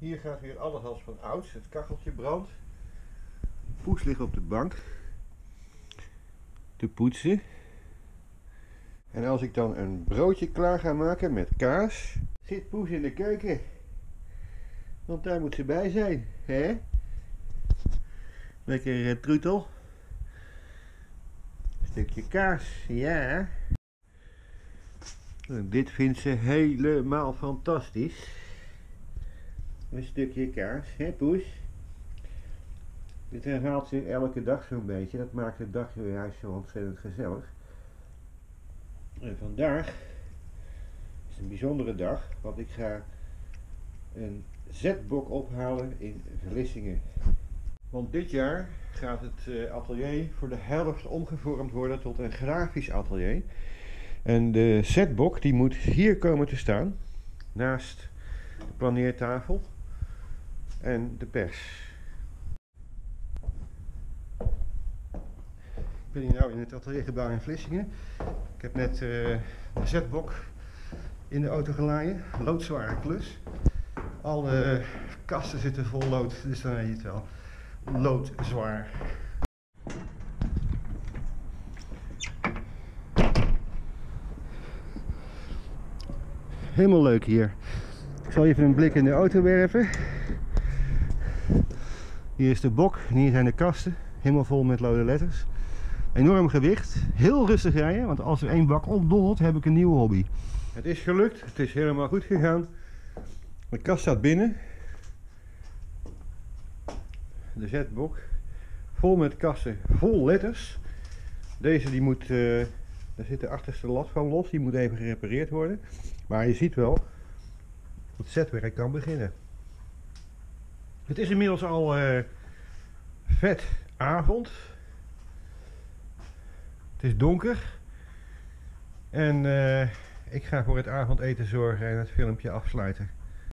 Hier gaat weer alles als van ouds. Het kacheltje brandt. Poes ligt op de bank te poetsen. En als ik dan een broodje klaar ga maken met kaas, zit Poes in de keuken. Want daar moet ze bij zijn, hè? Lekker troetel. Een stukje kaas, ja. En dit vindt ze helemaal fantastisch. Een stukje kaas, hè Poes? Dit herhaalt ze elke dag zo'n beetje. Dat maakt de dag juist zo ontzettend gezellig. En vandaag is een bijzondere dag, want ik ga een zetbok ophalen in Vlissingen. Want dit jaar gaat het atelier voor de helft omgevormd worden tot een grafisch atelier. En de zetbok die moet hier komen te staan, naast de planeertafel en de pers. Ik ben hier nu in het ateliergebouw in Vlissingen. Ik heb net de zetbok in de auto geladen, loodzware klus. Alle kasten zitten vol lood, dus dan weet je het wel. Loodzwaar. Helemaal leuk hier. Ik zal even een blik in de auto werpen. Hier is de bok en hier zijn de kasten. Helemaal vol met lode letters. Enorm gewicht. Heel rustig rijden, want als er één bak opdondert heb ik een nieuwe hobby. Het is gelukt. Het is helemaal goed gegaan. De kast staat binnen. De zetbok. Vol met kasten, vol letters. Deze die moet, daar zit de achterste lat van los. Die moet even gerepareerd worden. Maar je ziet wel, het zetwerk kan beginnen. Het is inmiddels al vet avond. Het is donker. En ik ga voor het avondeten zorgen en het filmpje afsluiten.